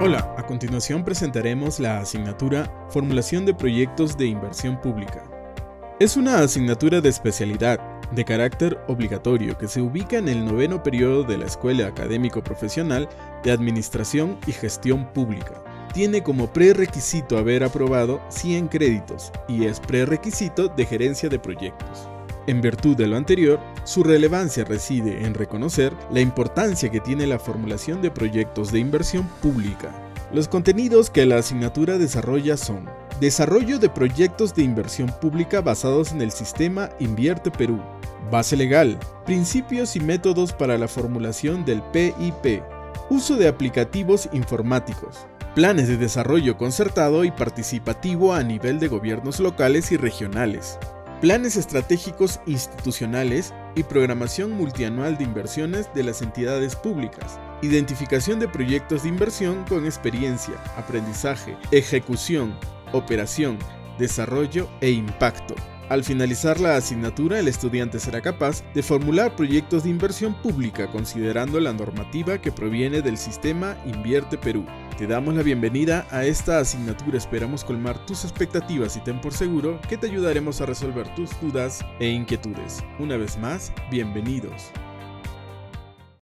Hola, a continuación presentaremos la asignatura Formulación de Proyectos de Inversión Pública. Es una asignatura de especialidad, de carácter obligatorio, que se ubica en el noveno periodo de la Escuela Académico Profesional de Administración y Gestión Pública. Tiene como prerequisito haber aprobado 100 créditos y es prerequisito de gerencia de proyectos. En virtud de lo anterior, su relevancia reside en reconocer la importancia que tiene la formulación de proyectos de inversión pública. Los contenidos que la asignatura desarrolla son: desarrollo de proyectos de inversión pública basados en el sistema Invierte Perú, base legal, principios y métodos para la formulación del PIP, uso de aplicativos informáticos, planes de desarrollo concertado y participativo a nivel de gobiernos locales y regionales, planes estratégicos institucionales y programación multianual de inversiones de las entidades públicas, identificación de proyectos de inversión con experiencia, aprendizaje, ejecución, operación, desarrollo e impacto. Al finalizar la asignatura, el estudiante será capaz de formular proyectos de inversión pública considerando la normativa que proviene del sistema Invierte Perú. Te damos la bienvenida a esta asignatura, esperamos colmar tus expectativas y ten por seguro que te ayudaremos a resolver tus dudas e inquietudes. Una vez más, bienvenidos.